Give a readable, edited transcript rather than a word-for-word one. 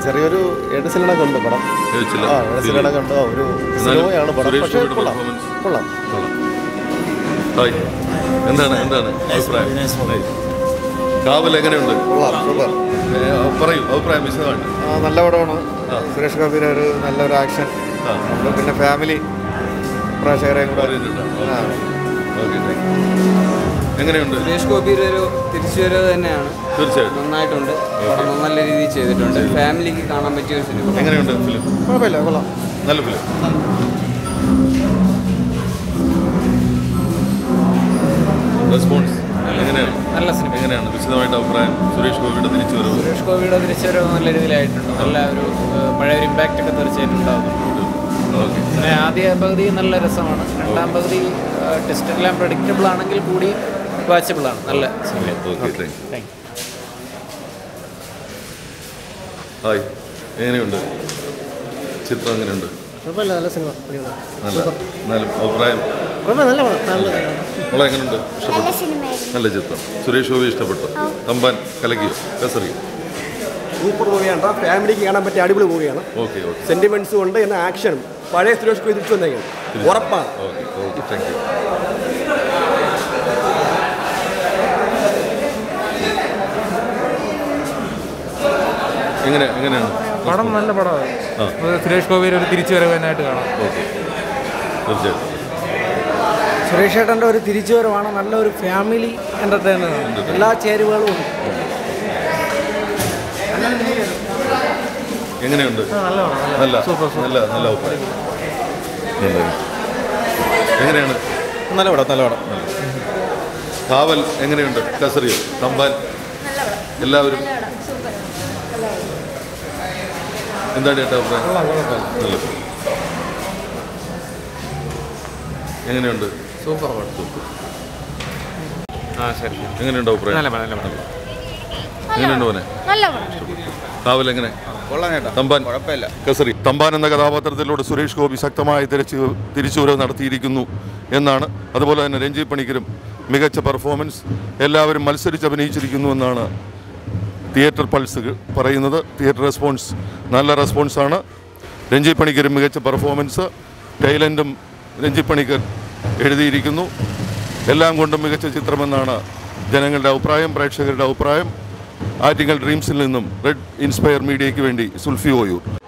ചെറിയൊരു എഡിസിലൊക്കെ ഉണ്ട് പടം. എഡിസിലൊക്കെ ഉണ്ട്. ഒരു സിനിമയാണ് പടം. പക്ഷേ കൊള്ളാം. എന്താണ് അഭിപ്രായം? കാവൽ എങ്ങനെയുണ്ട്? പറയൂ അഭിപ്രായം വിശദമായിട്ട്. നല്ല പടമാണ്. സുരേഷ് ഗോപിയുടെ ഒരു നല്ലൊരു ആക്ഷൻ, പിന്നെ ഫാമിലി പ്രേക്ഷകരെയും കൂടെ. എങ്ങനെയുണ്ട്? സുരേഷ് ഗോപിയുടെ ഒരു തിരിച്ചുവരവ് തന്നെയാണ്. തീർച്ചയായിട്ടും നന്നായിട്ടുണ്ട്. പടം നല്ല രീതിയിൽ ചെയ്തിട്ടുണ്ട്. ഫാമിലിക്ക് കാണാൻ പറ്റിയ ഒരു സിനിമ. എങ്ങനെയുണ്ട് ഫിലിം? കുഴപ്പമില്ല, കൊള്ളാം. നല്ല ഫിലിം. റെസ്പോൺസ് എങ്ങനെയാണ്? നല്ല സിനിമ. എങ്ങനെയാണ് വിശദമായിട്ട് അഭിപ്രായം? സുരേഷ് ഗോപിയുടെ തിരിച്ചുവരവ് നല്ല രീതിയിലായിട്ടുണ്ട്. നല്ല ഒരു പഴയ ഒരു ഇമ്പാക്റ്റ് ഒക്കെ തീർച്ചയായിട്ടും ഉണ്ടാകുന്നുണ്ട്. പിന്നെ ആദ്യ പകുതി നല്ല രസമാണ്. രണ്ടാം പകുതി ടെസ്റ്റ് എല്ലാം പ്രഡിക്റ്റബിൾ ആണെങ്കിൽ കൂടി വാച്ചബിൾ ആണ്. നല്ല സിനിമ. ഹായ്, എങ്ങനെയുണ്ട് ചിത്രം? എങ്ങനെയുണ്ട്? നല്ല സിനിമ. നല്ല അഭിപ്രായം. എങ്ങനെയുണ്ട്? ഇഷ്ടപ്പെട്ടു? നല്ല ചിത്രം. സുരേഷ് ഗോപി ഇഷ്ടപ്പെട്ടു? തമ്പാൻ കലക്കിയോ? കസറിയോ? സൂപ്പർ മൂവിയാണ്. ഫാമിലിക്ക് കാണാൻ പറ്റിയ അടിപൊളി മൂവിയാണ്. ഓക്കെ. സെന്റിമെന്റ്സും ഉണ്ട്, എന്ന ആക്ഷനും പഴയ സുരേഷ് ഗോപി തിരിച്ചു വന്നേക്കാണ്. ഉറപ്പാണ്. Okay, thank you. എങ്ങനെയാണ് പടം? നല്ല പടമാണ്. സുരേഷ് ഗോപിയുടെ ഒരു തിരിച്ചുവരവാനായിട്ട് കാണാം. ഓക്കെ, തീർച്ചയായിട്ടും. സുരേഷ് ഏട്ടൻ്റെ ഒരു തിരിച്ചുവരവാണ്. നല്ലൊരു ഫാമിലി എൻ്റർടൈനറാണ്. എല്ലാ ചേരുവകളും ഉണ്ട്. എങ്ങനെയുണ്ട്? നല്ല അഭിപ്രായം. എങ്ങനെയാണ്? നല്ല പടം. കാവൽ എങ്ങനെയുണ്ട്? കസറിയോ? തമ്പാൻ? എല്ലാവരും എന്താണ് ചേട്ടാ അഭിപ്രായം? എങ്ങനെയുണ്ട്? സൂപ്പർ. എങ്ങനെയുണ്ട് അഭിപ്രായം? എങ്ങനെയുണ്ട് മോനെ? കാവൽ എങ്ങനെ? തമ്പാൻ? കസറി. തമ്പാൻ എന്ന കഥാപാത്രത്തിലൂടെ സുരേഷ് ഗോപി ശക്തമായ തിരിച്ചുവരവ് നടത്തിയിരിക്കുന്നു എന്നാണ്. അതുപോലെ തന്നെ രഞ്ജി പണിക്കരും മികച്ച പെർഫോമൻസ്. എല്ലാവരും മത്സരിച്ച് അഭിനയിച്ചിരിക്കുന്നു എന്നാണ് തിയേറ്റർ പൾസ് പറയുന്നത്. തിയേറ്റർ റെസ്പോൺസ് നല്ല റെസ്പോൺസാണ്. രഞ്ജി പണിക്കരും മികച്ച പെർഫോമൻസ്. ടൈലൻറ്റും രഞ്ജി പണിക്കർ എഴുതിയിരിക്കുന്നു. എല്ലാം കൊണ്ടും മികച്ച ചിത്രമെന്നാണ് ജനങ്ങളുടെ അഭിപ്രായം, പ്രേക്ഷകരുടെ അഭിപ്രായം. ആറ്റിങ്ങൽ ഡ്രീംസിൽ നിന്നും റെഡ് ഇൻസ്പയർ മീഡിയയ്ക്ക് വേണ്ടി സുൽഫി ഓയൂർ.